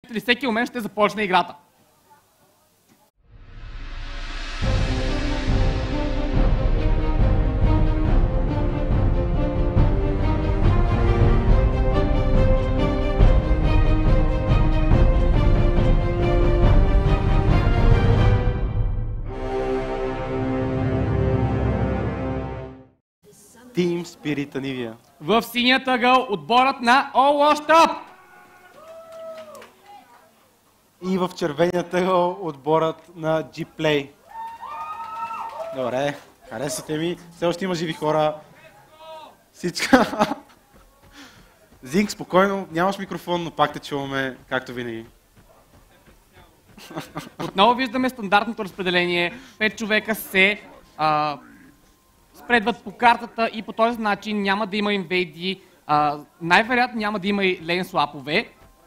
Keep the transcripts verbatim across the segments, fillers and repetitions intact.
виждате ли, всеки момент ще започне играта. Team Spirit Anivia. В синият ъгъл отборът на All Washed Up. И в червеният ъгъл отборът на G-Play. Добре, харесвате ми. Все още има живи хора. Всичка. Зинк, спокойно, нямаш микрофон, но пак те чуваме, както винаги. Отново виждаме стандартното разпределение. Пет човека се а, спредват по картата и по този начин няма да има инвейди. А, най-вероятно няма да има и лейн слапове.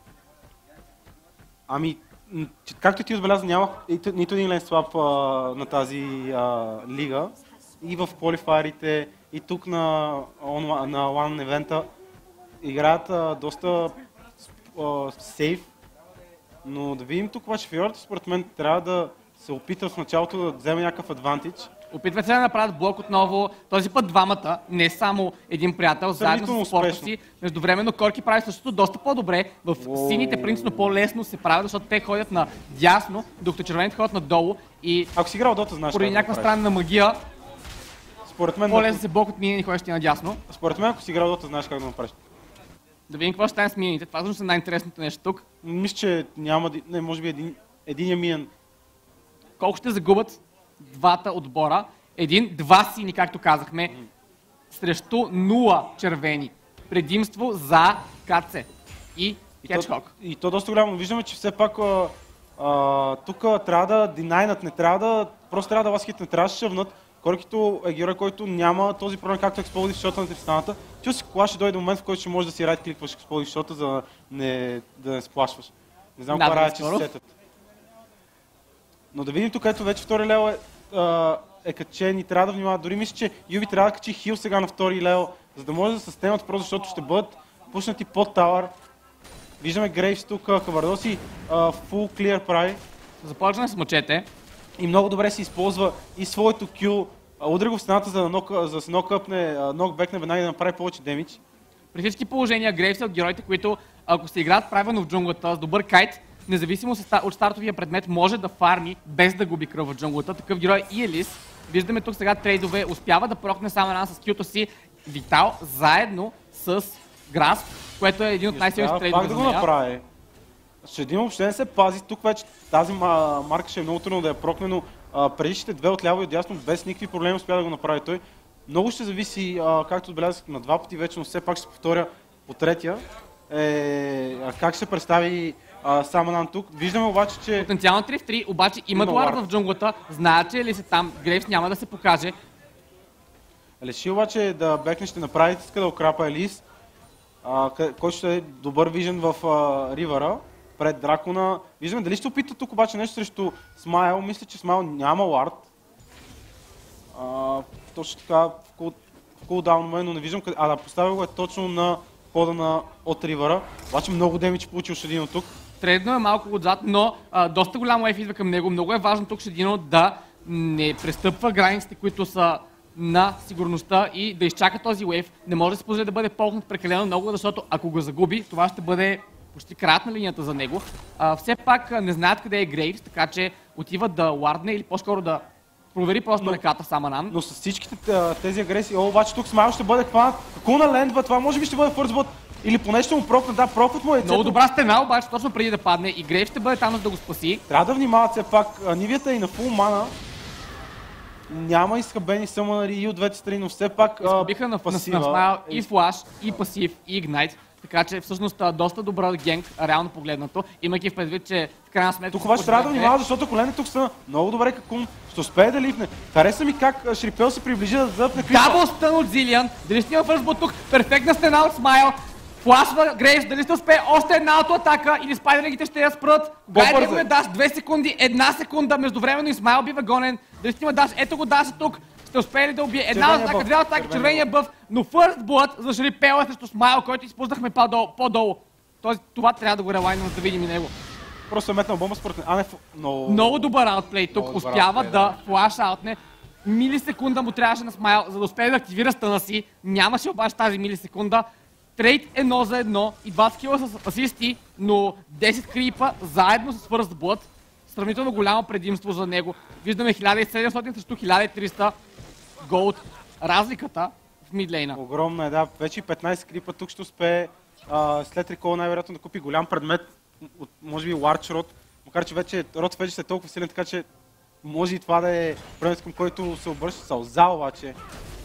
Ами, както ти отбеляза, няма нито един лейн слап на тази а, лига. И в квалифайерите, и тук на, на LAN евента играят а, доста а, сейф. Но да видим тук обаче Фиорите, според мен трябва да се опита в началото да вземе някакъв адвантидж. Опитват се да направят блок отново, този път двамата, не само един приятел, заедно с спорта си. Междувременно Корки прави същото доста по-добре. В О. сините принципно по-лесно се правят, защото те ходят на дясно, докато червените ходят надолу и Ако си играл Дота, знаеш поради как някаква да направиш. странна магия, Според мен, по-лесно се блокват минени, ходещи надясно. според мен, ако си играл Дота, знаеш как да направиш. Да видим какво ще стане с минените. Това всъщност е най-интересното нещо тук. Мисля, че няма да... Не, може би един, единия минен. Колко ще загубят двата отбора? Един, два сини, както казахме, mm. срещу нула червени. Предимство за КЦ и Хеджхок. И, и то доста голямо. Виждаме, че все пак а, а, тук трябва да динайнат, не трябва да... Просто трябва да ласките, не трябва да се шъвнат. Коркито е герой, който няма този проблем, както експлодив шота на тристаната. Ти си кола ще дойде момент, в който ще можеш да си райт кликваш експлодив шота, за да не, да не сплашваш. Не знам да, какво да, правя, че се сетят. Но да видим тук, ето вече втори левел е, а, е качен и трябва да внимава. Дори мисля, че Юви трябва да качи хил сега на втори левел, за да може да се стемат, просто защото ще бъдат пуснати под тауър. Виждаме Грейвс тук, Кавардоси, фул клиер прави. Започваме с мъчете. И много добре се използва и своето Q. Удря го в стената, за да, нок, за да се нокъпне, нокбекне веднага да направи повече демидж. При всички положения Грейвс е от героите, които ако се играят правилно в джунглата с добър кайт, независимо от стартовия предмет, може да фарми без да губи кръв в джунглата. Такъв герой и Елис. Виждаме тук сега трейдове. Успява да прокне само една с Q-то си Витал, заедно с Грасп, което е един от най-силните трейдове. Пак да го направи. Ще един въобще не се пази. Тук вече тази марка ще е много трудно да я прокне, но предишните две отляво и отдясно без никакви проблеми успя да го направи той. Много ще зависи, а, както отбелязах на два пъти вече, но все пак ще повторя по третия. Е, как ще се представи Саманан тук. Виждаме обаче, че... Потенциално три в три, обаче имат лард в джунглата, знаят, че ли се там, Грейвс няма да се покаже. Реши обаче да бекне, ще направи, иска да окрапа Елис, а, който ще е добър вижен в а, ривъра, пред дракона. Виждаме дали ще опита тук обаче нещо срещу Смайл. Мисля, че Смайл няма лард. А, точно така в, кул, в кулдаун му е, но не виждам къде... А да, поставя го е точно на хода на от ривъра. Обаче много демидж получил Шедино тук. Трейдно е малко отзад, но а, доста голям лайф идва към него. Много е важно тук Шедино да не престъпва границите, които са на сигурността и да изчака този лейф. Не може да се позволи да бъде полкнат прекалено много, защото ако го загуби, това ще бъде почти краят на линията за него. А, все пак не знаят къде е Грейвс, така че отиват да лардне или по-скоро да провери просто ръката Саманан. Но с всичките тези агресии, о, обаче тук Смайл ще бъде хванат. Какво на лендва? Това може би ще бъде фърстбот. Или поне ще му прокнат, да, прокнат му е. Много добра стена, обаче точно преди да падне и Грейвс ще бъде там, за да го спаси. Трябва да внимават все пак. Нивията е и на фул мана. Няма изхабени съмънари и от двете страни, но все пак изхабиха на, на, на Смайл и флаш, и пасив, и игнайт. Така че всъщност доста добър генг, реално погледнато, имайки в предвид, че в крайна сметка... Тук обаче трябва да внимава, защото колене тук са много добре какун. Ще успее да лифне. Хареса ми как Шрипел се приближи да зъпне клипа. Дабл стън от Зилиан. Дали ще има фърстбот тук? Перфектна стена от Смайл. Флашва Грейвс, дали ще успее още една атака или спайдерите ще я спрат. Гайде го е даш две секунди, една секунда, междувременно и Смайл бива гонен. Дали ще има даш? Ето го даш тук. Ще успее ли да убие една атака, две атаки, червения бъв, но First Blood за Шрипел е срещу Смайл, който изпуснахме по-долу. Този, това трябва да го релайнем, да видим и него. просто е метнал бомба според мен. А, не, но... Много добър аутплей тук. Много добър Успява аутплей, да да. флаш аутне. Милисекунда му трябваше на Смайл, за да успее да активира стъна си. Нямаше обаче тази милисекунда. Трейд едно за едно и два скила с асисти, но десет крипа заедно с First Blood. Сравнително голямо предимство за него. Виждаме хиляда и седемстотин срещу хиляда и триста голд. Разликата в мидлейна. Огромна е, да. Вече и петнайсет крипа тук ще успее а, след рекол най-вероятно да купи голям предмет, от, може би Large Rod. Макар че вече Rod вече е толкова силен, така че може и това да е предмет, към който се обръща сълза, обаче.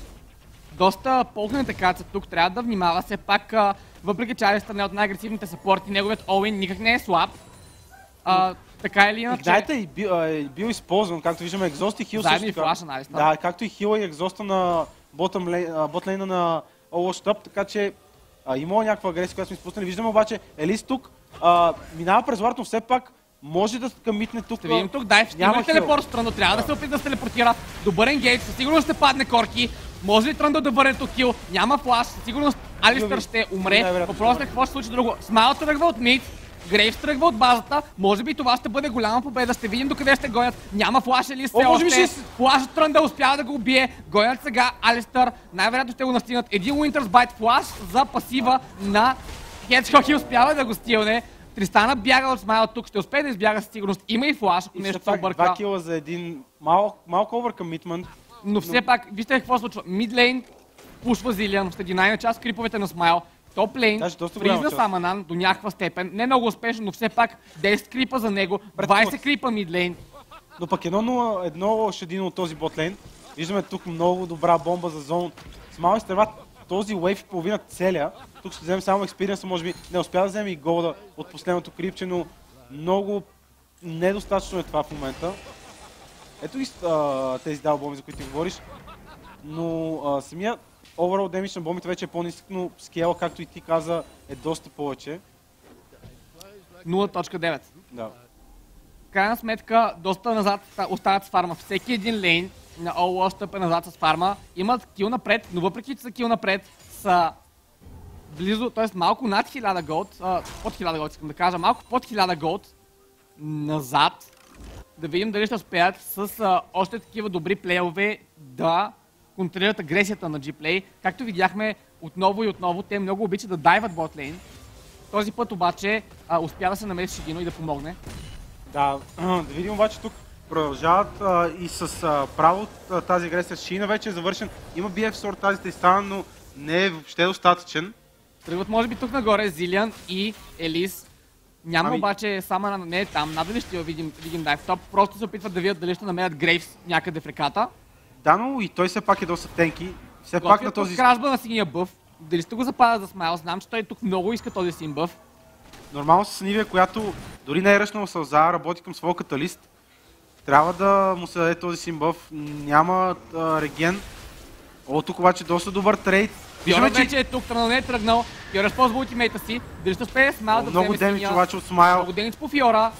Доста ползната карта тук, трябва да внимава. Все пак, а, въпреки че Алистър не е от най-агресивните съпорти, неговият Оуен никак не е слаб. А, така или иначе... Игнайта е бил, е бил използван, както виждаме, екзост и хил Заедно също и флаша на Алистър. Да, както и хила и екзоста на ботлейна на All-Washed-Up, така че а, имало някаква агресия, която сме изпуснали. Виждаме обаче Елис тук а, минава през вард, но все пак може да къмитне тук. Ще видим тук, Дайв, ще има телепорт странно, трябва да се опита да се телепортира. Добър енгейдж, със сигурност ще падне Корки. Може ли Тръндъл да върне тук кил? Няма флаш, със сигурност Алистър ще умре. Въпросът е какво ще случи друго. Смайл тръгва от мид, Грейвс тръгва от базата. Може би това ще бъде голяма победа. Ще видим докъде ще гонят. Няма флаш Елис все още. Флаш от Тръндъл успява да го убие. Гонят сега Алистър. Най-вероятно ще го настигнат. Един Winter's Bite флаш за пасива на Hedgehog и успява да го стилне. Тристана бяга от Смайл тук, ще успее да избяга със сигурност. Има и флаш, ако нещо се обърка. Два кила за един малко, малко overcommitment. Но все пак, вижте какво случва. Мидлейн пушва Зилиан, следи най-на част криповете на Смайл. Топ лейн, фризна Саманан до някаква степен. Не много успешно, но все пак десет крипа за него, двайсет крипа мидлейн. Но пък едно, едно шедино от този ботлейн. Виждаме тук много добра бомба за зон. Смайл изтърват този вейв и половина целия. Тук ще вземем само експириенса, може би не успя да вземе и голда от последното крипче, но много недостатъчно е това в момента. Ето и а, тези дал бомби, за които ти говориш. Но а, самия overall damage на бомбите вече е по-нисък, но скейла, както и ти каза, е доста повече. нула цяло девет. Да. Крайна сметка, доста назад остават с фарма. Всеки един лейн на All-Washed е назад с фарма. Имат кил напред, но въпреки че са кил напред, са близо, т.е. малко над хиляда голд, а, под хиляда голд искам да кажа, малко под хиляда голд назад. Да видим дали ще успеят с а, още такива добри плейове да контролират агресията на G-Play. Както видяхме отново и отново, те много обичат да дайват ботлейн. Този път обаче а, успя да се намери Шигино и да помогне. Да, да видим обаче тук продължават а, и с а, право а, тази агресия. Шина вече е завършен. Има би еф сорт тази Тристана, но не е въобще достатъчен. Тръгват може би тук нагоре Зилиан и Елис. Няма ами... обаче Самана не е там. Надали ще видим, видим дайв топ. Просто се опитват да видят дали ще намерят Грейвс някъде в реката. Да, но и той все пак е доста тенки. Все Готвят пак на този... кражба на синия бъф. Дали сте го запазят за Смайл? Знам, че той тук много иска този син бъф. Нормално с Нивия, която дори не е ръчнала сълза, работи към своя каталист. Трябва да му се даде този син бъф. Няма а, реген. О, тук обаче доста добър трейд. Фиора вече че... е тук, Трънъл не е тръгнал. Фиора използва ултимейта си. Дали ще успее Смайл да много вземе демидж синия. обаче от Смайл. Много демидж по Фиора.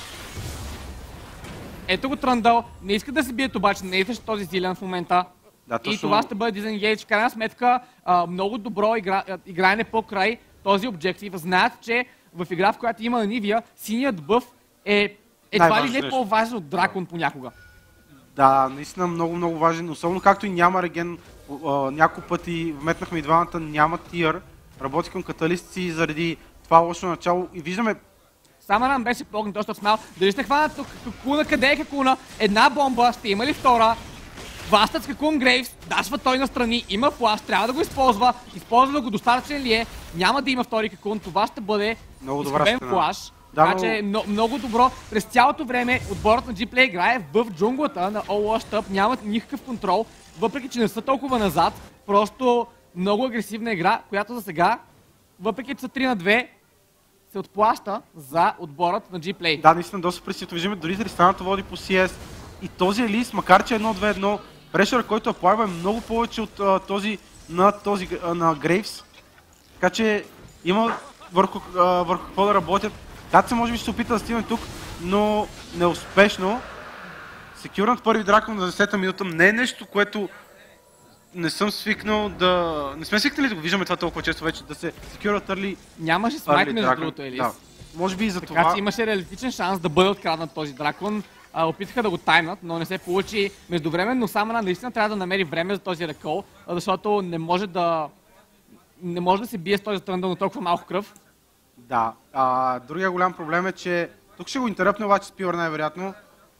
Ето го Тръндъл. Не иска да се бият обаче, не е срещу този Зилиан в момента. Да, точно... И това ще бъде дизенгейдж. В крайна сметка, а, много добро игра... играене по-край този обжектив. Знаят, че в игра, в която има Нивия, синият бъф е едва ли не по-важен от Дракон понякога. Да, наистина много, много важен. Особено както и няма реген. Няколко пъти вметнахме и двамата, няма тир. Работи към каталисти заради това лошо начало. И виждаме... Саманан беше погнат още от Смайл. Дали ще хванат тук Какуна? Къде е Какуна? Една бомба, ще има ли втора? Вастът с Какун Грейвс, дашва той настрани, има флаш, трябва да го използва. Използва го, достатъчен ли е? Няма да има втори Какун, това ще бъде изхубен флаш. Да, така че но... много добро. През цялото време отборът на G-Play играе в джунглата на All-Washed Up, нямат никакъв контрол, въпреки че не са толкова назад. Просто много агресивна игра, която за сега, въпреки че са три на две, се отплаща за отборът на G-Play. Да, наистина доста пресито. Виждаме, дори Тристаната води по си ес. И този Елис, макар че едно две едно, прешър, който аплайва е много повече от а, този на този а, на Грейвс. Така че има върху, а, върху какво да работят. Катце може би ще се опита да стигне тук, но неуспешно. Секюрнат първи дракон на десета минута не е нещо, което не съм свикнал да... Не сме свикнали да го виждаме това толкова често вече, да се секюратърли. Нямаше смайт между другото, Елис. Да. Може би и за Така това. че имаше реалистичен шанс да бъде откраднат този дракон. А, опитаха да го таймнат, но не се получи. Междувременно Самана наистина трябва да намери време за този рекол, защото не може да не може да се бие с този тръндъл на толкова малко кръв. Да. А, другия голям проблем е, че тук ще го интеръпне обаче с пилър най-вероятно.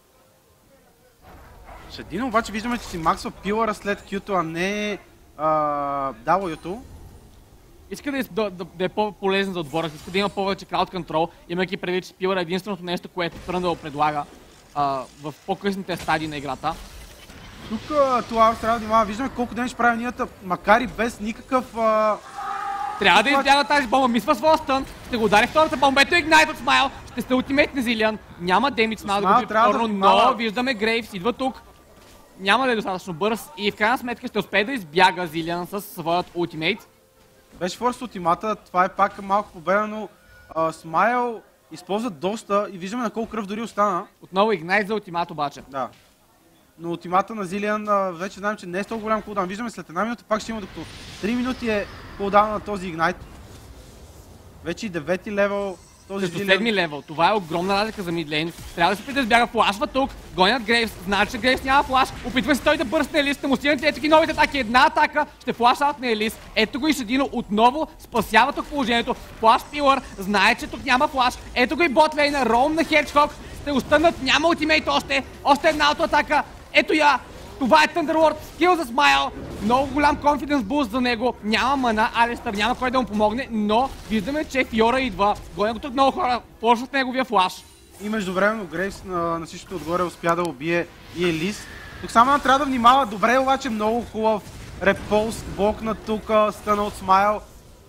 Шадино обаче виждаме, че си максва пилъра след Q-то, а не W-то. Иска да, да, да, да е по-полезен за отбора, иска да има повече крауд контрол, имайки предвид, че пилър е единственото нещо, което тръндъл предлага а, в по-късните стадии на играта. Тук това трябва да внимава. Виждаме колко ден ще прави нията, макар и без никакъв... А... Трябва да избяга тази бомба, мисва своя стън, ще го удари втората бомба, ето Ignite от Смайл, ще сте ултимейт на Зилиан, няма демидж, Смайл да го бие повторно, но виждаме Грейвс, идва тук, няма да е достатъчно бърз и в крайна сметка ще успее да избяга Зилиан с своят ултимейт. Беше форс ултимата, това е пак малко победа, но а, Смайл използва доста и виждаме на колко кръв дори остана. Отново Ignite за ултимат обаче. Да. Но ултимата на Зилиан а, вече знаем, че не е толкова голям кулдаун. Виждаме след една минута пак ще има, докато три минути е кулдаун на този Ignite. Вече и девети левел. Този Срещу седми левел. Това е огромна разлика за мидлейн. Трябва да се опита да избяга, флашва тук, гонят Грейвс, знаят, че Грейвс няма флаш, опитва се той да бърсне Елис, ще му стигнат ето ги новите атаки, една атака, ще флаш аут на Елис. Ето го и Шадино отново спасява тук положението. Флаш пилър, знае, че тук няма флаш. Ето го и ботлейна, роум на Хеджхог, ще останат, няма ултимейт още, още една атака. Ето я, това е Thunderlord, скил за Смайл, много голям confidence boost за него, няма мана, Алистър няма кой да му помогне, но виждаме, че Фиора идва, гонят го тук много хора, почват неговия флаш. И междувременно Грейвс на, на всичкото отгоре успя да убие и Елис. Тук само трябва да внимава, добре обаче много хубав репулс, блокна тук, стъна от Смайл.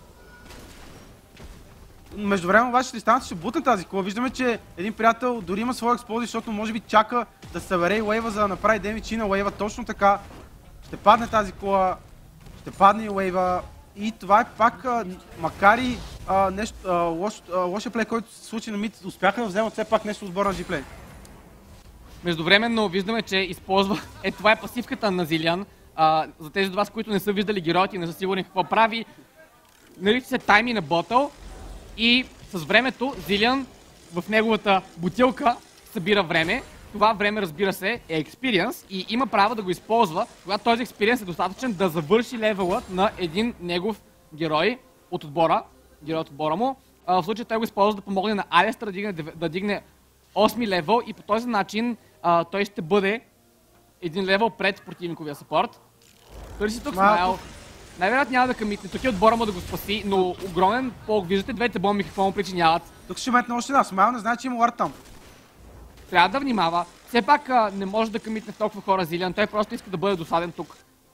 Междувременно обаче Тристанът ще бутне тази кола. Виждаме, че един приятел дори има своя експлозия, защото може би чака да събере и уейва, за да направи демидж и на уейва. Точно така ще падне тази кола, ще падне и уейва. И това е пак, а, макар и а, нещо, а, лош, а, лошия плей, който се случи на мид, успяха да вземат все пак нещо отбор на G-Play. Междувременно виждаме, че използва... Е, това е пасивката на Зилиан. А, за тези от вас, които не са виждали героите и не са сигурни какво прави, нарича се тайми на ботъл. И с времето Зилиан в неговата бутилка събира време. Това време, разбира се, е експириенс и има право да го използва, когато този експириенс е достатъчен да завърши левелът на един негов герой от отбора, герой от отбора му. А, в случая той го използва да помогне на Алистър да дигне, да дигне осми левел и по този начин а, той ще бъде един левел пред противниковия съпорт. Търси тук Смайл. Най-вероятно няма да къмитне, тук е отбора му да го спаси, но огромен полк. Виждате двете бомби какво му причиняват. Тук ще метне още една. Смайл не знае, че има лард там. Трябва да внимава. Все пак а, не може да къмитне толкова хора Зилиан, той просто иска да бъде досаден тук.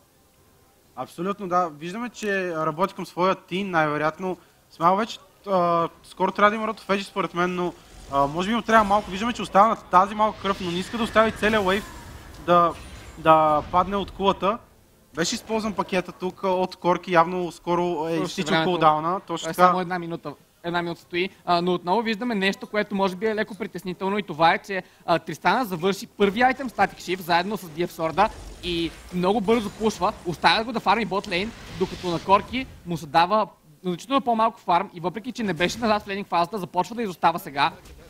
Абсолютно, да. Виждаме, че работи към своя тим, най-вероятно. Смайл вече а, скоро трябва да има рото феджи според мен, но а, може би му трябва малко. Виждаме, че остава на тази малка кръв, но не иска да остави целият уейв да, да падне от кулата. Беше използван пакета тук от Корки, явно скоро е изтичал кулдауна. Точно така. Само една минута. Една минута стои, а, но отново виждаме нещо, което може би е леко притеснително и това е, че а, Тристана завърши първи айтем Static Shift заедно с ди еф Sword и много бързо пушва, оставя го да фарми бот лейн, докато на Корки му се дава значително по-малко фарм и въпреки, че не беше назад в лейнинг фазата, започва да изостава сега.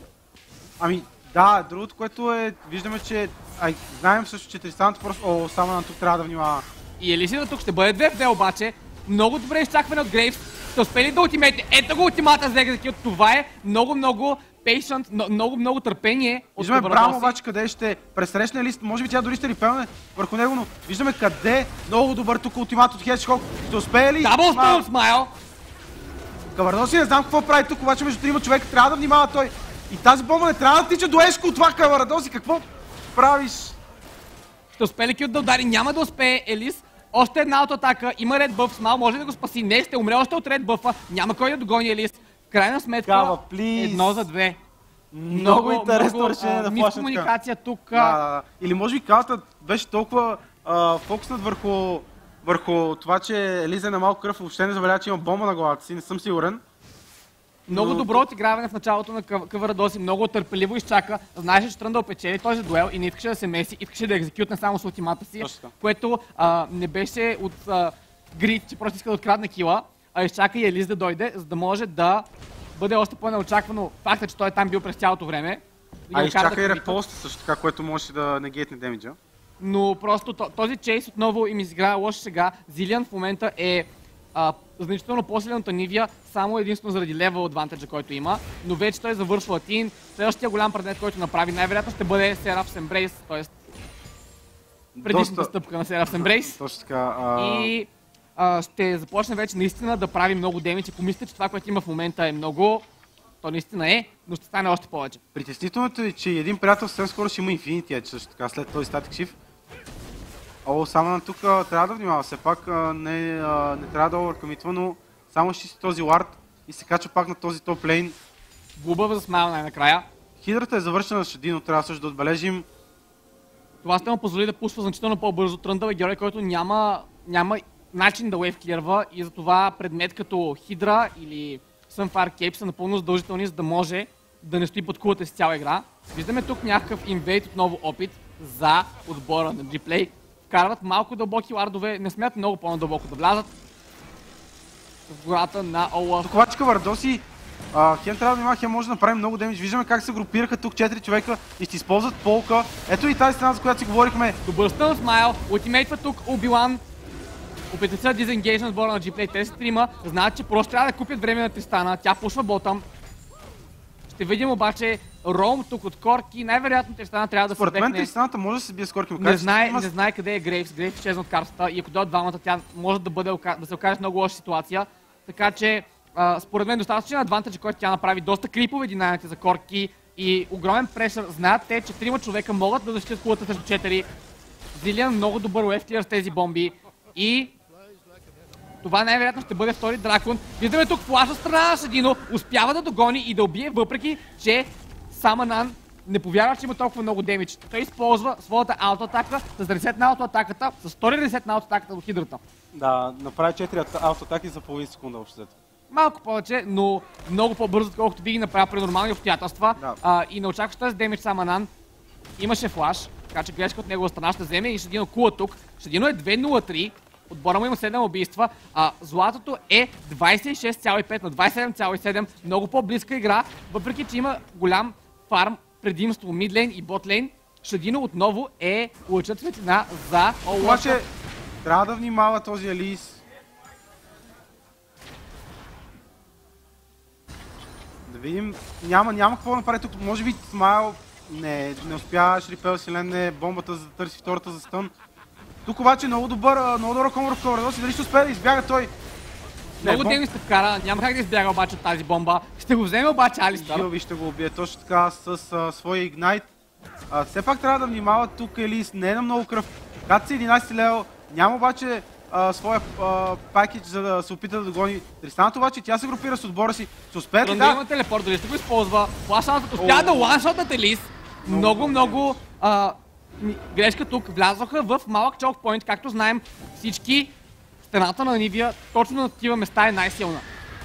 Ами да, другото, което е, виждаме, че ай, знаем също, че Тристанът просто, о, само на тук трябва да внимава. И Елисина тук ще бъде две в две обаче, много добре изчакване от Грейвс. Ще успели да ултимейте. Ето го ултимата за екзекют. Това е много, много patient, много, много търпение от Виждаме Брам обаче къде ще пресрещне лист. Може би тя дори ще репелне върху него, но виждаме къде много добър тук ултимат от Хеджхог. Ще успее ли? Дабл стън от Смайл. Кавардоси не знам какво прави тук, обаче между трима човека трябва да внимава той. И тази бомба не трябва да тича до Ешко от това, Кавардоси. Какво правиш? Ще успее ли Кют да удари? Няма да успее Елис. Още една атака, има ред бъф, Смайл може да го спаси. Не, ще умре още от ред бъфа. Няма кой да догони Елис. В крайна сметка, Кава, едно за две. Много, много интересно решение да флашне комуникация тук. Да, да, да. Или може би Кавата беше толкова а, фокуснат върху, върху това, че Елиза е на малко кръв, въобще не забелява, че има бомба на главата си, не съм сигурен. Много но... добро отиграване в началото на Каварадоси, много търпеливо изчака, знаеше, че Тръндъл печели този дуел и не искаше да се меси, искаше да екзекютне само с ултимата си, което а, не беше от а, грид, че просто иска да открадне кила, а изчака и Елис да дойде, за да може да бъде още по-неочаквано факта, че той е там бил през цялото време. А изчака и репоста също така, което може да не гейтне демиджа. Но просто този чейс отново им изигра лоша сега. Зилиан в момента е а, значително по-силен от Анивия, само единствено заради левел адвантеджа, който има. Но вече той завършва Атин. Следващия голям предмет, който направи, най-вероятно ще бъде Seraph's Embrace, т.е. предишната Доста... стъпка на Seraph's Embrace. Точно така. А... И а, ще започне вече наистина да прави много демидж. Ако мислите, че това, което има в момента е много, то наистина е, но ще стане още повече. Притеснителното е, че един приятел съвсем скоро ще има Infinity Edge също така, след този Static Shift. О, само на тук трябва да внимава, все пак не, не трябва да овъркъмитва, но само ще си този лард и се кача пак на този топ лейн. Глуба за смайл най-накрая. Хидрата е завършена с Шадино, трябва също да отбележим. Това ще му позволи да пушва значително по-бързо. Тръндъл е герой, който няма, няма начин да уейв клирва и затова предмет като Хидра или Sunfire Cape са напълно задължителни, за да може да не стои под кулата си цяла игра. Виждаме тук някакъв инвейт, отново опит за отбора на Gplay. Вкарват малко дълбоки лардове, не смятат много по-надълбоко да влязат в гората на Ола. Докладчика Вардоси, хем трябва да внимава, хем може да направи много демидж. Виждаме как се групираха тук четири човека и ще използват полка. Ето и тази страна, за която си говорихме. Добър стън смайл, ултимейтва тук Obi-Wan. Опитат се да дизенгейдж на отбора на Gplay. Те се трима, знаят, че просто трябва да купят време на Тристана. Тя пушва ботъм. Ще видим обаче Ром тук от Корки. Най-вероятно Тристана трябва да се Според вдехне. мен Тристаната може да се бие с Корки. Не знае, не знае къде е Грейвс. Грейвс изчезна от картата и ако дойдат двамата, тя може да, бъде, да се окаже в много лоша ситуация. Така че, а, според мен, достатъчен адвантаж, който тя направи. Доста крипове динамите за Корки и огромен прешър. Знаят те, че трима човека могат да защитят кулата срещу четири. Зилиан много добър уефтиер с тези бомби и това най-вероятно ще бъде втори дракон. Виждаме тук флаша страна на Шадино, успява да догони и да убие, въпреки че Саманан не повярва, че има толкова много демидж. Той използва своята аутоатака с ресет на аутоатаката, с втори ресет на аутоатаката до Хидрата. Да, направи четири аутоатаки за половин секунда общо. Малко повече, но много по-бързо, отколкото би ги направил при нормални обстоятелства. Да. А, и не очакваш тази демидж Саманан. Имаше флаш, така че грешка от негова страна ще вземе и Шадино кула тук. Шадино е две нула три. Отбора му има седем убийства, а златото е двайсет и шест цяло и пет на двайсет и седем цяло и седем. Много по-близка игра, въпреки че има голям фарм предимство мидлейн и ботлейн. Шадино отново е лъчът светлина за Олаф. Обаче трябва да внимава този Алис. Да видим, няма, няма какво да направи тук, може би Смайл не, не успя, Шрипел си ленне бомбата за да търси втората за стън. Тук обаче много добър, много добър комбо в Вардоси, дали ще успее да избяга той. Много бом... ден ще вкара, няма как да избяга обаче от тази бомба. Ще го вземе обаче Алистър. Жилви ще го убие точно така с а, своя игнайт. А, все пак трябва да внимава тук Елис, не е на много кръв. Кат си единайсети левел, няма обаче а, своя а, пакетж, за да се опита да догони Тристаната, обаче тя се групира с отбора си. Ще успее ли да... има телепорт, дали ще го използва. Флашаната успя да ланшотнат Елис. Много, много... А... грешка тук, влязоха в малък чокпоинт, както знаем всички. Стената на Нивия точно на такива места е най-силна.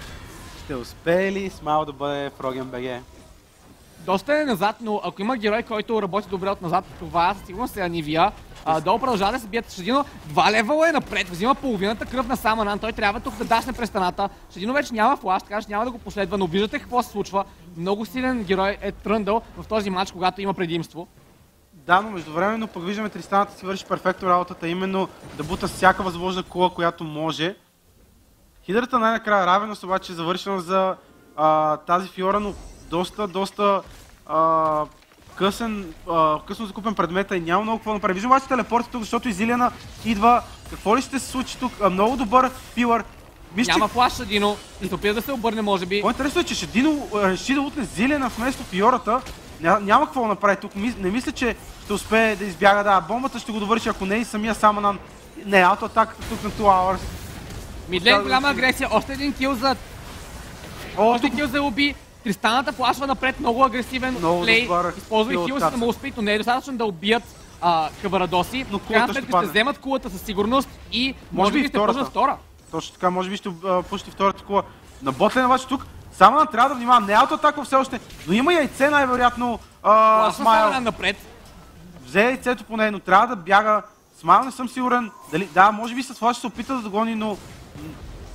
Ще успее ли Смайл да бъде в Роген БГ? Доста е назад, но ако има герой, който работи добре от назад, това със сигурност е Нивия. А, долу продължава да се бият. Шадино два левела е напред, взима половината кръв на Саманан. Той трябва тук да дашне през стената. Шадино вече няма флаш, така че няма да го последва, но виждате какво се случва. Много силен герой е Тръндъл в този матч, когато има предимство. Да, но междувременно пък виждаме Тристаната си върши перфектно работата, именно да бута всяка възможна кула, която може. Хидрата най-накрая равеност обаче е завършена за а, тази Фиора, но доста, доста а, късен, а, късно закупен предмета и няма много какво да направи. Виждам обаче телепорта тук, защото Изилиана идва. Какво ли ще се случи тук? А, много добър пилър. Вижте... Няма флаш Шадино и се опита да се обърне, може би. По-интересно е, че Шадино реши да утне Зилиана вместо Фиората. Ня, няма какво да направи тук. Не мисля, че ще успее да избяга. Да, бомбата ще го довърши, ако не и самия Саманан. Не, аутоатаката тук на два Hours. Мидлейн голяма агресия, още един кил за... О, още тук... кил за Уби. Тристаната флашва напред, много агресивен много плей. Използва и кил си да му успи, но не е достатъчно да убият Каварадоси. Но крайна сметка ще вземат кулата със сигурност и може би ще пушат втора. Точно така, може би ще пушат втората кула. На ботлейн обаче тук Саманан трябва да внимава, не е аутоатаква все още, но има яйце най-вероятно Смайл. Напред. Взе яйцето поне, но трябва да бяга. Смайл не съм сигурен. Дали... Да, може би с това ще се опита да догони, но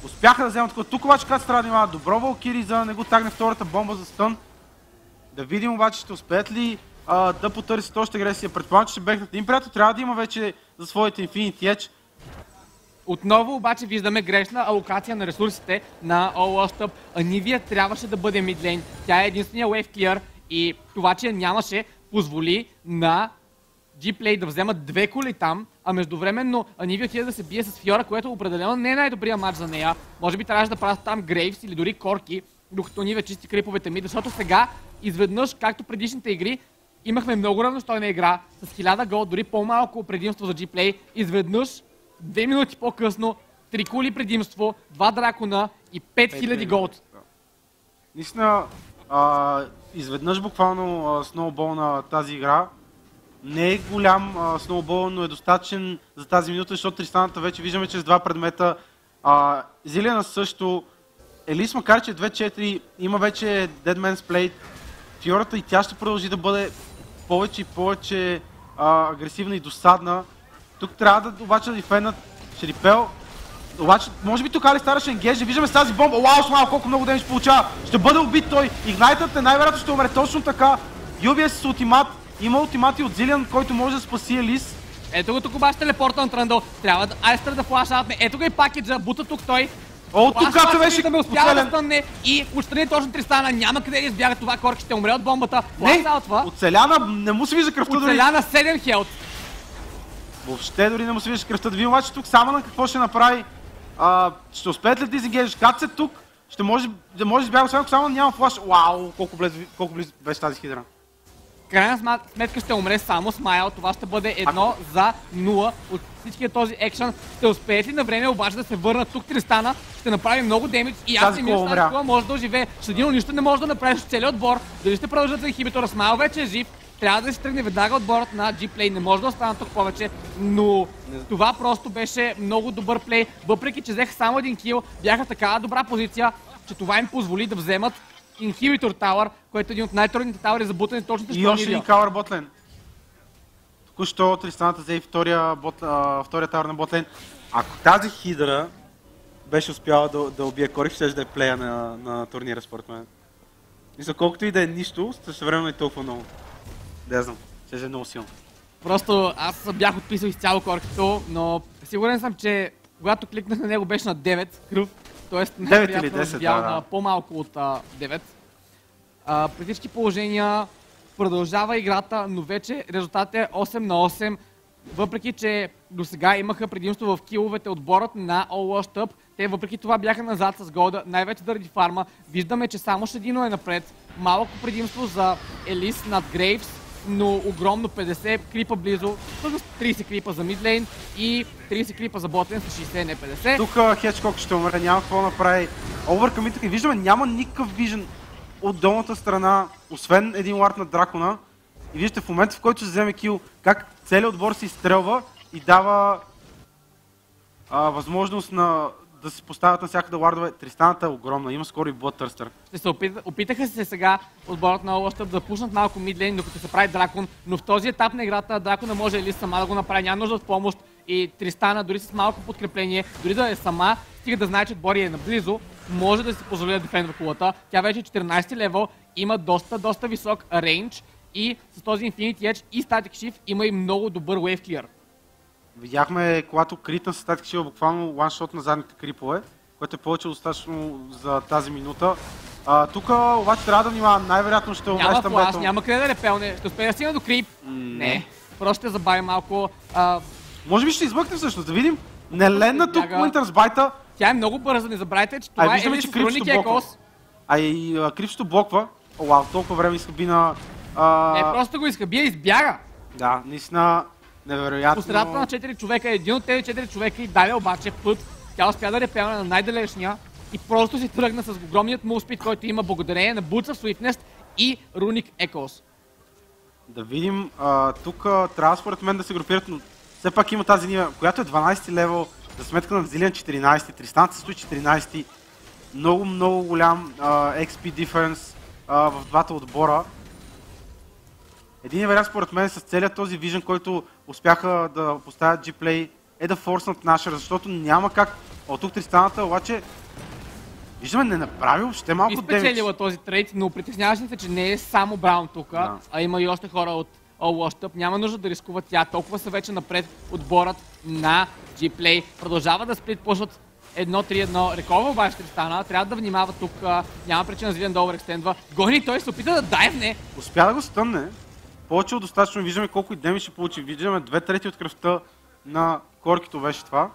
Успяха да вземат тук, обаче Кац трябва да има добро Валкири, за да не го тагне втората бомба за стън. Да видим обаче ще успеят ли а, да потърсят още агресия. Предполагам, че ще бехнат. Им приятел трябва да има вече за своите Infinity Edge. Отново обаче виждаме грешна алокация на ресурсите на All Anivia трябваше да бъде мидлейн. Тя е единствения wave clear и това, че нямаше, позволи на G-Play да вземат две коли там, а междувременно Anivia отиде да се бие с Фиора, което определено не е най-добрия матч за нея. Може би трябваше да правят там Грейвс или дори Корки, докато Anivia чисти криповете ми, защото сега изведнъж, както предишните игри, имахме много равностойна игра с хиляда гол, дори по-малко предимство за G-Play. Изведнъж, две минути по-късно, три кули предимство, два дракона и пет хиляди голд. Наистина, а, изведнъж буквално а, сноубол на тази игра. Не е голям а, сноубол, но е достатъчен за тази минута, защото Тристаната вече виждаме чрез два предмета. А, Зилиана също. Елис, макар че е две четири, има вече Dead Man's Plate. Фиората и тя ще продължи да бъде повече и повече а, агресивна и досадна. Тук трябва да обаче да дифенднат Шерипел. Обаче, може би тук Алистар ще енгейджи. Виждаме с тази бомба. Уау, смал, колко много демидж получава. Ще бъде убит той. Игнайтът е най-вероятно ще умре точно така. Юби е с ултимат. Има ултимати от Зилиан, който може да спаси Елис. Ето го тук обаче телепорта на Тръндъл. Трябва да Алистар да флашаутне. Ето го и пакеджа. Бута тук той. О, тук като беше да ме успява да стънне и отстрани точно Тристана. Няма къде да избяга това. Корки ще умре от бомбата. Не, оцеляна, не му се вижда кръвта дори. Оцеляна седем хелт. Въобще дори не му се вижда кръвта. Да видим обаче тук само на какво ще направи. А, ще успеят ли да дизенгейджиш? Кат се тук. Ще може да може да избяга само, само няма флаш. Вау, колко близо, колко близо беше тази хидра. Крайна сметка ще умре само Смайл. Това ще бъде едно а... за нула от всичкия този екшън. Ще успеят ли на време обаче да се върнат тук Тристана? Ще направи много демидж и аз не мисля, че тази кола може да оживее. Шадино нищо не може да направиш с целият отбор. Дали ще продължат за инхибитора? Смайл вече е жив. Трябва да се тръгне веднага отборът на G-Play. Не може да остана тук повече, но това просто беше много добър плей. Въпреки че взеха само един кил, бяха в такава добра позиция, че това им позволи да вземат Инхибитор Тауър, който е един от най-трудните тауъри за бутане точно срещу и още един кауър ботлен. Току-що Тристаната взе и втория, бот, а, втория тауър на ботлен. Ако тази хидра беше успяла да, да убие Корик, ще да е плея на, на турнира според мен. Мисля, колкото и да е нищо, същевременно и толкова много. Да, знам, ще е много силно. Просто аз бях отписал изцяло Коркито, но сигурен съм, че когато кликнах на него беше на девет кръв. Тоест, девет или десет, да, на по-малко от а, девет. А, при всички положения продължава играта, но вече резултатът е осем на осем. Въпреки че до сега имаха предимство в киловете отборът на All Washed Up, те въпреки това бяха назад с голда, най-вече заради фарма. Виждаме, че само Шадино е напред. Малко предимство за Елис над Грейвс, но огромно петдесет крипа близо, с трийсет крипа за мидлейн и трийсет крипа за ботлейн с шейсет, не петдесет. Тук Хедж-Кок ще умре, няма какво направи. Овъркъмит и виждаме, няма никакъв вижен от долната страна, освен един лард на дракона. И виждате в момента, в който се вземе кил, как целият отбор се изстрелва и дава а, възможност на да се поставят навсякъде лардове. Тристаната е огромна, има скоро и Bloodthirster. Ще се опит... опитаха се сега отборът на All Washed Up да пуснат малко мидлейн, докато се прави дракон, но в този етап на играта дракона може или сама да го направи, няма нужда от помощ и Тристана дори с малко подкрепление, дори да е сама, стига да знае, че отбор е наблизо, може да си позволи да дефендва кулата. Тя вече е четиринайсети левел, има доста, доста висок рейндж и с този Infinity Edge и Static Shift има и много добър Wave Clear. Видяхме, когато критна с Static Shield буквално one-shot на задните крипове, което е повече достатъчно за тази минута. А, тук обаче трябва да внимавам, най-вероятно ще умре Няма флаш, няма къде да репелне, ще успее да стигне до крип. Mm, не. не, просто ще забави малко. А... Може би ще измъкне всъщност, да видим. Нелена тук Winter's Bite. Тя е много бърза, не забравяйте, че това Ай, е Елис Руник Екос. А и Крипсто блоква. О, вау, толкова време изхъби на... А... Не, просто го изхъби и избяга. Да, наистина невероятно. По средата на четири човека, един от тези четири човека и даде обаче път. Тя успя да репелне на най-далечния и просто си тръгна с огромният мулспид, който има благодарение на Boots of Swiftness и Runic Echoes. Да видим, а, тук трябва според мен да се групират, но все пак има тази ния, която е дванайсети левел, за сметка на Зилиан четиринайсети, Тристаната се стои четиринайсети. Много, много голям а, екс пи difference а, в двата отбора. Един вариант според мен с целият този вижен, който успяха да поставят G-Play, е да форснат Нашер, защото няма как От тук Тристаната, обаче, виждаме, не направи въобще малко демидж. Изпечелила този трейд, но притесняваше се, че не е само Браун тук, Да. а има и още хора от All Washed Up. Няма нужда да рискуват тя. Толкова са вече напред отборът на G-Play. Продължава да сплитпушват едно три едно. Рекова обаче ще стана. Трябва да внимава тук. а, Няма причина Зилиан да оверекстендва. Гони, той се опита да дайвне. Успя да го стънне. Повече от достатъчно. Виждаме колко и демидж ще получи. Виждаме две трети от кръвта на Коркито беше това.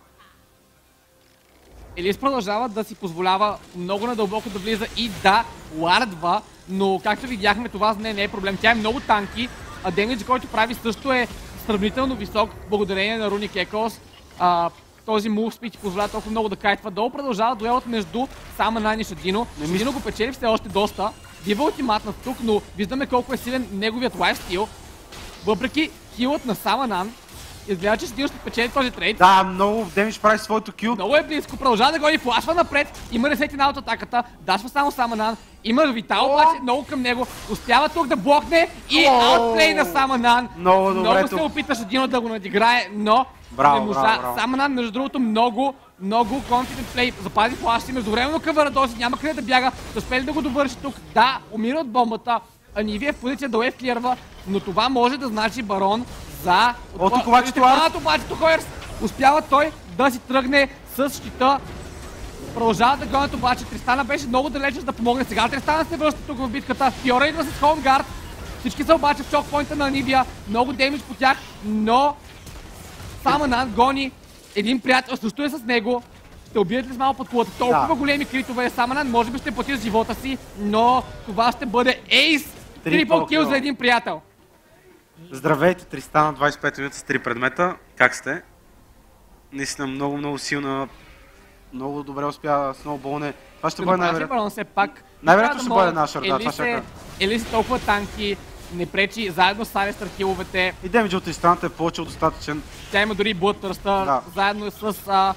Елис продължава да си позволява много надълбоко да влиза и да лардва, но както видяхме, това за нея не е проблем. Тя е много танки, а демидж, който прави също е сравнително висок, благодарение на Runic Echoes. А, този мув спид позволява толкова много да кайтва. Долу продължава дуелът между Саманан и Шадино. Шадино го печели все още доста. Бива ултиматнат тук, но виждаме колко е силен неговият лайфстил. Въпреки хилът на Саманан, изгледа, че Шадино ще печели този трейд. Да, много демидж прави своето кил. Много е близко, продължава да гони, флашва напред, има ресетина от атаката, дашва само Саманан, има Витал обаче много към него, успява тук да блокне и аутплей на Саманан. Много добре Много се тук. опита Шадино да го надиграе, но Браво, не можа. браво, браво. Саманан, между другото, много, много confident play, запази флаш си, междувременно къвъра дози, няма къде да бяга, да успели да го довърши тук. Да, умира от бомбата, а Ниви е в позиция да лев клирва, но това може да значи барон за... О, тук обаче това... обаче Тухойерс успява той да си тръгне с щита. Продължава да гонят обаче. Тристана беше много далеч за да помогне. Сега Тристана се връща тук в битката. Фиора идва с хоумгард. Всички са обаче в чокпоинта на Нивия. Много демидж по тях, но Саманан гони един приятел, също е с него. Ще убият ли с малко под кулата? Толкова Да. големи критове е Саманан. Може би ще плати с живота си, но това ще бъде ейс. Трипл Triple кил kill. за един приятел. Здравейте, Тристана, двайсет и пет минути с три предмета. Как сте? Наистина много, много силна. Много добре успя сноуболне. Това ще бъде най-вероятно. Барон все пак. Най-вероятно Трябва ще да бъде може- наша, да, това Елис ще е- кажа. Елис е толкова танки, не пречи, заедно с Алистър хиловете. И демиджа от Тристаната е повече от достатъчен. Тя има дори Bloodthirst, Да. заедно с а,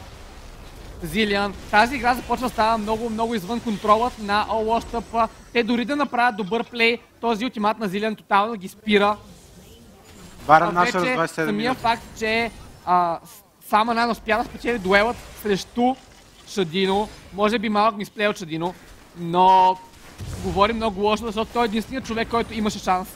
Зилиан. Тази игра започва да става много, много извън контролът на All Washed Up. Те дори да направят добър плей, този ултимат на Зилиан тотално ги спира. Барен А наша с вече двайсет и седем самия минути. факт, че а, Саманан успя да спечели дуелът срещу Шадино, може би малък мисплей от Шадино, но говори много лошо, защото той е единственият човек, който имаше шанс.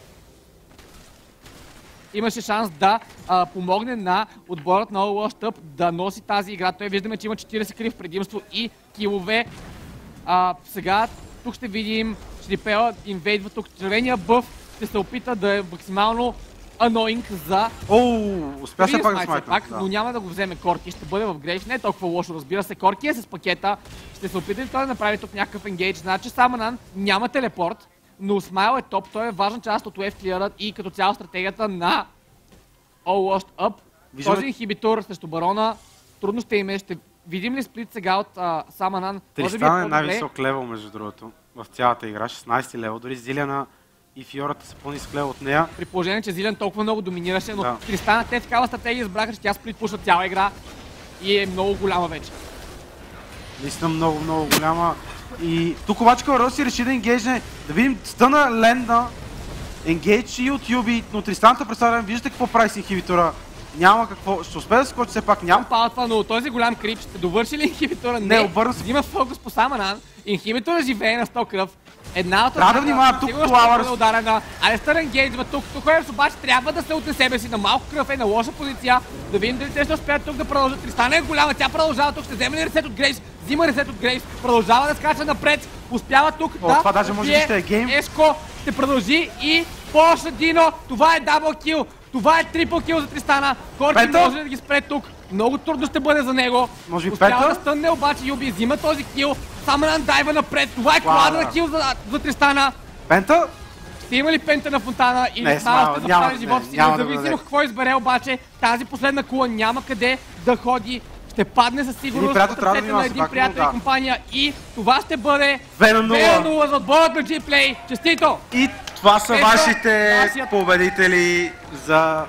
Имаше шанс да а, помогне на отборът на All Washed Up да носи тази игра. Той виждаме, че има четирийсет кри в предимство и килове. А, сега тук ще видим Шрипела инвейдва тук червения бъф, ще се опита да е максимално annoying за Оу, успя се Видим пак да смайт все смайтна. пак, Да. но няма да го вземе Корки, ще бъде в грейш, не е толкова лошо, разбира се. Корки е с пакета, ще се опита и той да направи тук някакъв енгейдж. Значи Саманан няма телепорт, но Смайл е топ, той е важна част от Wave Clear и като цяло стратегията на All Washed Up. Виждаме- Този инхибитор срещу барона, трудно ще им е, ще видим ли сплит сега от а, Саманан? Може би Тристан е по-добре. най-висок левел, между другото, в цялата игра, шестнайсети левел. Дори Зилиана и Фиората са по-нисък левел от нея. При положение, че Зилен толкова много доминираше, но Да. Тристана те такава стратегия избраха, че тя сплитпуша цяла игра и е много голяма вече. Наистина много, много голяма. И тук обаче Роси реши да енгейджне, да видим стъна Ленда, енгейдж и от Юби, но Тристаната представя, виждате какво прави с инхибитора. Няма какво, ще успее да скочи все пак, няма. Палатва, но този голям крип ще довърши ли инхибитора? Не, обърна се. Взима фокус по Саманан. Инхибитора живее на сто кръв. Една от Трябва да внимава тук сигурно Flowers. ще бъде ударена. Алистър енгейджва тук. Тук Хоерс обаче трябва да се отне себе си на малко кръв, е на лоша позиция. Да видим дали те ще успеят тук да продължат. Тристана е голяма, тя продължава тук, ще вземе ли ресет от Грейс? Взима ресет от Грейс, продължава да скача напред. Успява тук О, да това даже може би убие ще е гейм. Еско ще продължи и по Шадино. Това е дабл кил. Това е трипл кил за Тристана. Корки Пета? може да ги спре тук. Много трудно ще бъде за него. Може би Успява пета? да стънне обаче Юби, взима този кил. Саманан дайва напред. Това е колада на кил за, за Тристана. Пента? Ще има ли пента на Фонтана или Не, Смайл Смайл, ще няма запали да живота даде, си? няма да го Независимо даде. какво избере обаче, тази последна кула няма къде да ходи. Ще падне със сигурност приятел в трябва да ръцете внимава на с един пак, но приятел да. и компания. И това ще бъде две на нула. две на нула за отборът на G-Play. Честито! И това са Ето, вашите нашият- победители за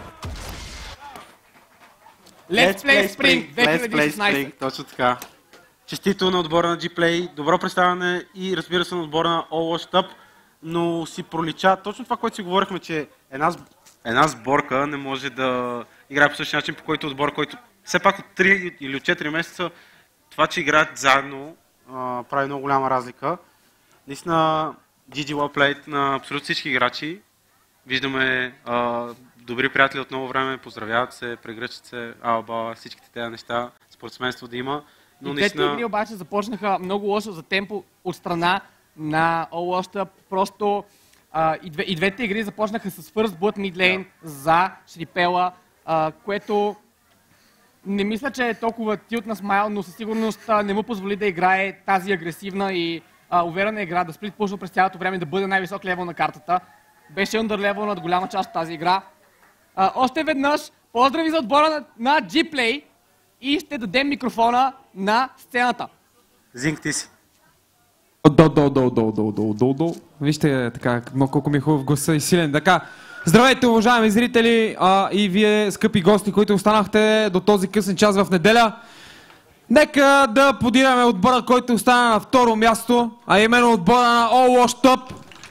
Let's Play Spring Let's две хиляди и Play шестнайсет. Spring, точно така. Честито на отбора на G-Play, добро представяне и разбира се на отбора на All Washed Up, но си пролича точно това, което си говорихме, че една, сб- една сборка не може да играе по същия начин, по който отбор, който все пак от три или от четири месеца това, че играят заедно, а, прави много голяма разлика. Наистина, джи джи well played на абсолютно всички играчи. Виждаме а, добри приятели от много време, поздравяват се, прегръчат се, алба, всичките тези неща, спортсменство да има. Но и наистина... двете игри обаче започнаха много лошо за темпо от страна на All-Lashта. Просто а, и, две, и двете игри започнаха с First Blood Mid Lane yeah. за Шрипела, а, което не мисля, че е толкова тилт на Смайл, но със сигурност а, не му позволи да играе тази агресивна и а, уверена игра, да сплит пушва през цялото време, да бъде най-висок левел на картата. Беше under level над голяма част от тази игра. А, още веднъж поздрави за отбора на, на G-Play и ще дадем микрофона на сцената. Зинк, ти си. До, до, до, до, до, до, до, до. Вижте така, колко ми е хубав гласа и силен. Така, здравейте, уважаеми зрители а, и вие, скъпи гости, които останахте до този късен час в неделя. Нека да подираме отбора, който остана на второ място, а именно отбора на All-Washed,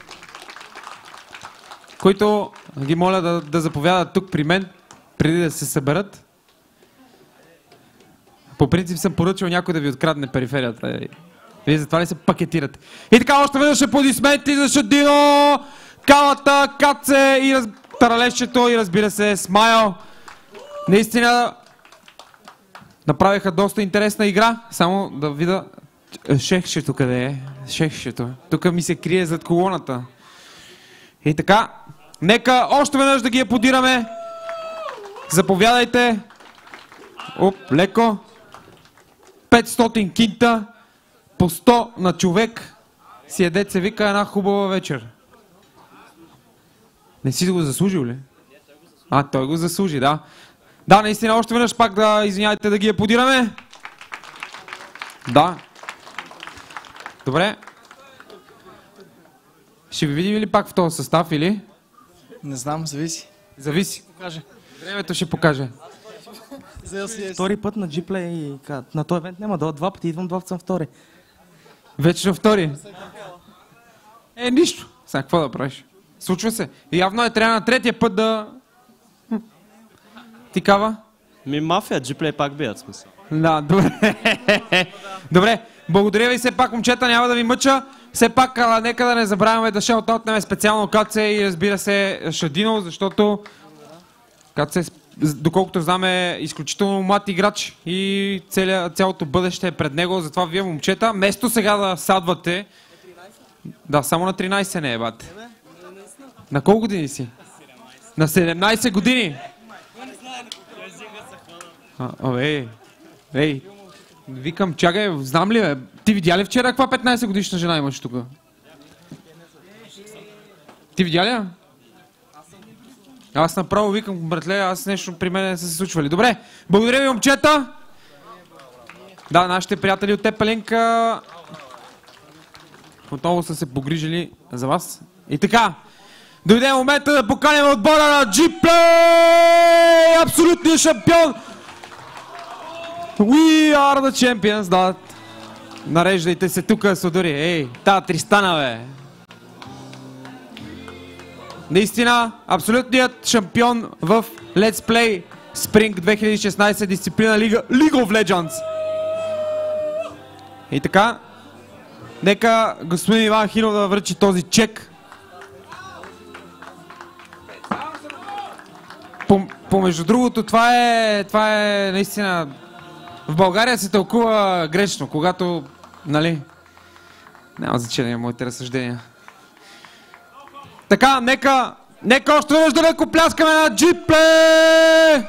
които ги моля да, да заповядат тук при мен, преди да се съберат. По принцип съм поръчал някой да ви открадне периферията. Вие затова ли се пакетирате? И така, още веднъж аплодисменти за Шадино, Калата, Каце и раз... Таралещето и разбира се Смайл. Наистина направиха доста интересна игра. Само да видя шехшето къде е. Шехшето. Тук ми се крие зад колоната. И така, нека още веднъж да ги аплодираме. Заповядайте. Оп, леко. петстотин кинта. По сто на човек. Си е деца вика една хубава вечер. Не си го заслужил ли? А, той го заслужи, да. Да, наистина, още веднъж пак да, извиняйте, да ги аплодираме. Да. Добре. Ще ви видим ли пак в този състав или? Не знам, зависи. Зависи. Покаже. Времето ще покаже. Втори път на G-Play и на този евент няма да два пъти идвам, два пъти съм втори. Вече на втори. Е, нищо. Сега какво да правиш? Случва се. И явно е трябва на третия път да... Ти кава? Ми мафия, G-Play пак бият смисъл. Да, добре. Добре, благодаря ви все пак, момчета, няма да ви мъча. Все пак, а, нека да не забравяме да шаутаутнем специално Каце и разбира се Шадино, защото Каце, доколкото знам, е изключително млад играч и целя, цялото бъдеще е пред него, затова вие, момчета, вместо сега да садвате... Да, само на тринайсет не е, бате. На колко години си? На седемнайсет години? А, о, ей, ей, викам, чакай, знам ли, бе? Ти видя ли вчера каква петнайсет годишна жена имаш тук? Ти видя ли я? Аз направо викам, братле, аз нещо при мен не са се случвали. Добре, благодаря ви, момчета. Да, нашите приятели от Тепелинка отново са се погрижили за вас. И така, дойде момента да поканим отбора на G-Play! Абсолютният шампион! We are the champions, да. Нареждайте се тук, Содори. Ей, та Тристана, бе. Наистина, абсолютният шампион в Let's Play Spring две хиляди и шестнайсет дисциплина Лига League of Legends. И така, нека господин Иван Хинов да връчи този чек. Помежду другото, това е, това е наистина... В България се тълкува грешно, когато, нали, няма значение моите разсъждения. Така, нека, нека още веднъж да леко пляскаме на G-Play!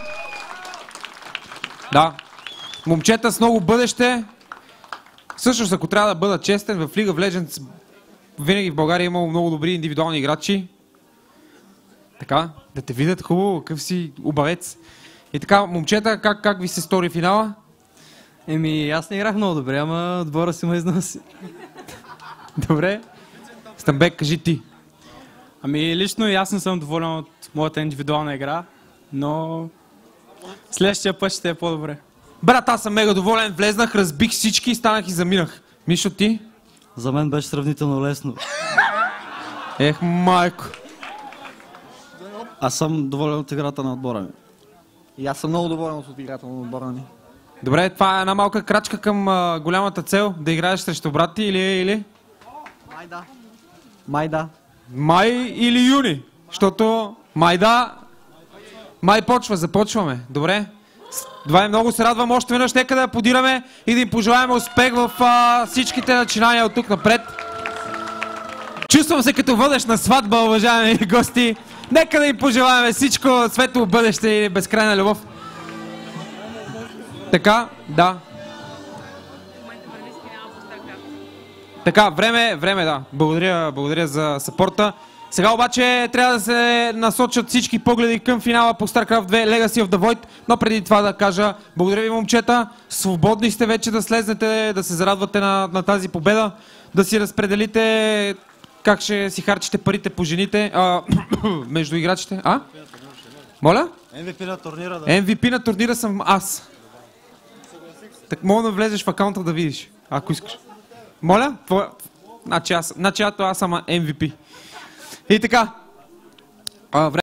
Да, момчета с много бъдеще. Всъщност, ако трябва да бъда честен, в League of Legends винаги в България е имало много добри индивидуални играчи. Така, да те видят хубаво, какъв си убавец. И така, момчета, как, как ви се стори финала? Еми, аз не играх много добре, ама отбора си ме износи. Добре. Стамбек, кажи ти. Ами, лично и аз не съм доволен от моята индивидуална игра, но следващия път ще е по-добре. Брат, аз съм мега доволен, влезнах, разбих всички и станах и заминах. Мишо, ти? За мен беше сравнително лесно. Ех, майко. Аз съм доволен от играта на отбора ми. И аз съм много доволен от играта на отбора ни. Добре, това е една малка крачка към а, голямата цел, да играеш срещу брат ти или... или? Май да. Май да. Май или юни? Защото май да... Май почва, започваме. Добре. Два много се радвам още веднъж. Нека да подираме и да им пожелаем успех в а, всичките начинания от тук напред. Чувствам се като водещ на сватба, уважаеми гости. Нека да им пожелаем всичко светло бъдеще и безкрайна любов. Така, да. Така, време, време, да. Благодаря, благодаря за съпорта. Сега обаче трябва да се насочат всички погледи към финала по StarCraft две Legacy of the Void, но преди това да кажа благодаря ви, момчета, свободни сте вече да слезнете, да се зарадвате на, на тази победа, да си разпределите как ще си харчите парите по жените, а, между играчите. А? Моля? Ем Ви Пи на турнира, да. Ем Ви Пи на турнира съм аз. Так мога да влезеш в акаунта да видиш, ако искаш. Моля? Твоя... Значи аз, значи аз съм Ем Ви Пи. И така. А,